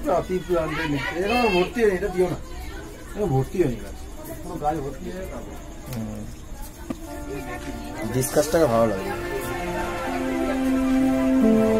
অতি প্লান্টে নিচ্ছে এরকম ভর্তি হয়নি, এটা দিও না, ভর্তি হয়নি গাছ, কোনো গাছ ভর্তি হয়ে যাবে। ডিসকাসটাকে ভালো লাগে।